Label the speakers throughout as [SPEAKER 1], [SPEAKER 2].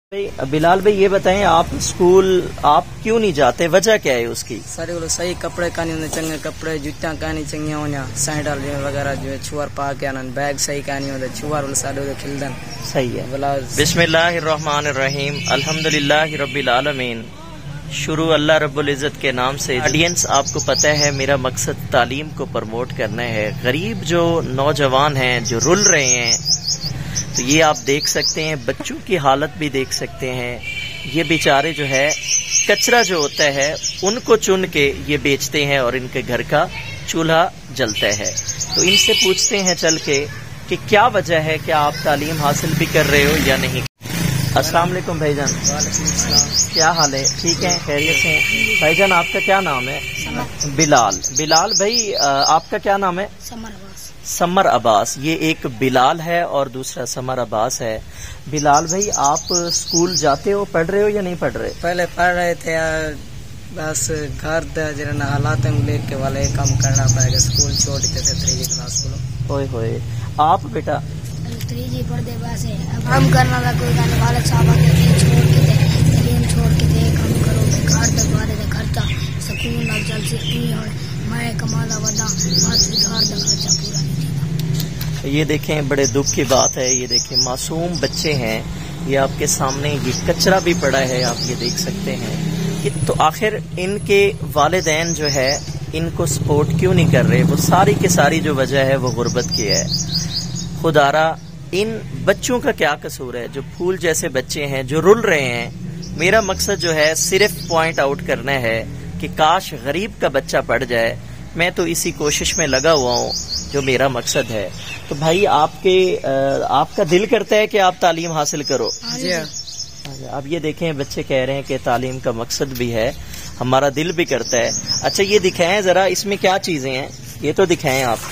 [SPEAKER 1] बिलाल भाई ये बताएं, आप स्कूल आप क्यों नहीं जाते, वजह क्या है उसकी?
[SPEAKER 2] सारे वो सही कपड़े कानी होने, चंगे कपड़े जुत्तियां कानी चंगी होने, सैंडल वगैरह जो छुआर पा के आना, बैग सही कानी होने, छुआर वाले सारे खिलदन
[SPEAKER 1] सही है।
[SPEAKER 2] बोला
[SPEAKER 1] बिस्मिल्लाहिर्रहमानिर्रहीम, अल्हम्दुलिल्लाहि रब्बिल आलमीन। शुरू अल्लाह रब्बुल इज़्ज़त के नाम से। ऑडियंस, आपको पता है मेरा मकसद तालीम को प्रमोट करना है। गरीब जो नौजवान हैं जो रुल रहे हैं, तो ये आप देख सकते हैं, बच्चों की हालत भी देख सकते हैं। ये बेचारे जो है कचरा जो होता है उनको चुन के ये बेचते हैं और इनके घर का चूल्हा जलता है। तो इनसे पूछते हैं चल के कि क्या वजह है, क्या आप तालीम हासिल भी कर रहे हो या नहीं। अस्सलाम वालेकुम भाईजान, क्या हाल है? ठीक है, खैरियत से? भाईजान आपका क्या नाम है? बिलाल भाई आपका क्या नाम है? समर अब्बास। ये एक बिलाल है और दूसरा समर अब्बास है। बिलाल भाई आप स्कूल जाते हो, पढ़ रहे हो या नहीं पढ़ रहे?
[SPEAKER 2] पहले पढ़ रहे थे यार, बस घर जरा हालात देख के वाले काम करना पड़ेगा, स्कूल छोड़ देते थे 3 क्लास को।
[SPEAKER 1] होए होए, आप बेटा
[SPEAKER 3] 3 पढ़ते बस है, अब हम करना था कोई गाने वाले साहब छोड़ के थे, तालीम छोड़ के थे, काम करो घर तक बारे थे खर्चा स्कूल लग चल से मैं कमाला वदा बात घर का खर्चा पूरा।
[SPEAKER 1] ये देखें, बड़े दुख की बात है। ये देखें, मासूम बच्चे हैं, ये आपके सामने ये कचरा भी पड़ा है, आप ये देख सकते हैं कि तो आखिर इनके वालिदैन जो है इनको सपोर्ट क्यों नहीं कर रहे? वो सारी की सारी जो वजह है वो गुर्बत की है। खुदारा इन बच्चों का क्या कसूर है जो फूल जैसे बच्चे हैं जो रुल रहे हैं? मेरा मकसद जो है सिर्फ पॉइंट आउट करना है कि काश गरीब का बच्चा पढ़ जाए। मैं तो इसी कोशिश में लगा हुआ हूँ जो मेरा मकसद है। तो भाई आपका दिल करता है कि आप तालीम हासिल करो?
[SPEAKER 2] जी।
[SPEAKER 1] अब ये देखें, बच्चे कह रहे हैं कि तालीम का मकसद भी है, हमारा दिल भी करता है। अच्छा ये दिखाएं जरा, इसमें क्या चीजें हैं, ये तो दिखाएं आप।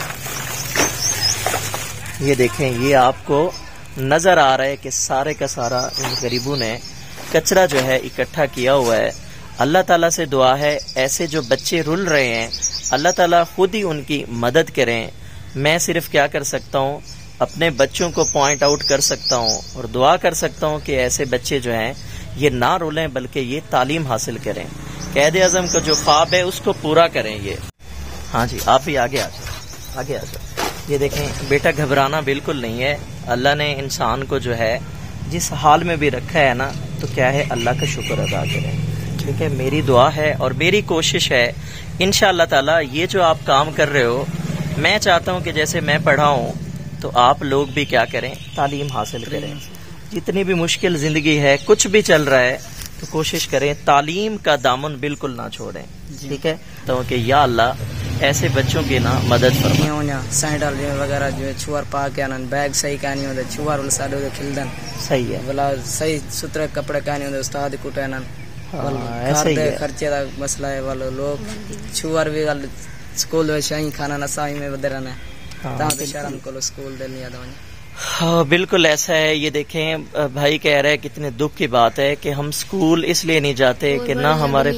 [SPEAKER 1] ये देखें, ये आपको नजर आ रहा है कि सारे का सारा इन गरीबों ने कचरा जो है इकट्ठा किया हुआ है। अल्लाह ताला से दुआ है ऐसे जो बच्चे रुल रहे हैं, अल्लाह ताला खुद ही उनकी मदद करें। मैं सिर्फ क्या कर सकता हूँ, अपने बच्चों को पॉइंट आउट कर सकता हूँ और दुआ कर सकता हूँ कि ऐसे बच्चे जो हैं ये ना रुलें बल्कि ये तालीम हासिल करें, क़ायद आज़म का जो ख्वाब है उसको पूरा करें। ये हाँ जी, आप भी आगे आ जाओ, आगे आ जाओ। ये देखें बेटा, घबराना बिल्कुल नहीं है। अल्लाह ने इंसान को जो है जिस हाल में भी रखा है ना, तो क्या है, अल्लाह का शुक्र अदा करें। ठीक है, मेरी दुआ है और मेरी कोशिश है इंशाअल्लाह ताला ये जो आप काम कर रहे हो, मैं चाहता हूँ कि जैसे मैं पढ़ा हूँ तो आप लोग भी क्या करें, तालीम हासिल करें। जितनी भी मुश्किल जिंदगी है, कुछ भी चल रहा है, तो कोशिश करें तालीम का दामन बिल्कुल ना छोड़ें। ठीक है, तो कि या अल्लाह ऐसे बच्चों की ना मदद फरमा।
[SPEAKER 2] सैंडल वगैरह जो छुआर पा के आना, बैग सही कानी होते, छुआर वाले सारे खिलदन
[SPEAKER 1] सही है।
[SPEAKER 2] बोला सही सुथरे कपड़े कानी होते, उस्ताद कुटे ना
[SPEAKER 1] ऐसे ही
[SPEAKER 2] खर्चे का मसला है। वाले लोग छुआर भी स्कूल में खाना नसाई में बदरना शर्म को स्कूल देनी याद।
[SPEAKER 1] हाँ बिल्कुल ऐसा है। ये देखें, भाई कह रहे हैं कितने दुख की बात है कि हम स्कूल इसलिए नहीं जाते कि ना हमारे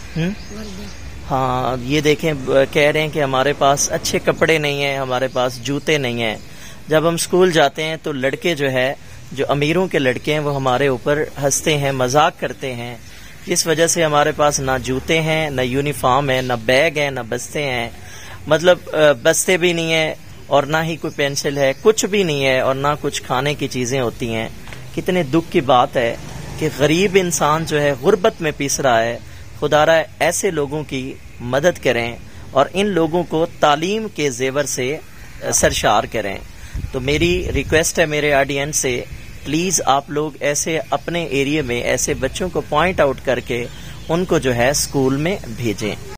[SPEAKER 1] हाँ ये देखें, कह रहे हैं कि हमारे पास अच्छे कपड़े नहीं हैं, हमारे पास जूते नहीं हैं। जब हम स्कूल जाते हैं तो लड़के जो है, जो अमीरों के लड़के हैं, वो हमारे ऊपर हंसते हैं, मजाक करते हैं। इस वजह से हमारे पास ना जूते हैं, ना यूनिफॉर्म है, ना बैग है, ना बस्ते हैं। मतलब बस्ते भी नहीं है और ना ही कोई पेंसिल है, कुछ भी नहीं है, और ना कुछ खाने की चीजें होती हैं। कितने दुख की बात है कि गरीब इंसान जो है गुर्बत में पीस रहा है। खुदारा ऐसे लोगों की मदद करें और इन लोगों को तालीम के जेवर से सरशार करें। तो मेरी रिक्वेस्ट है मेरे ऑडियंस से, प्लीज आप लोग ऐसे अपने एरिया में ऐसे बच्चों को पॉइंट आउट करके उनको जो है स्कूल में भेजें।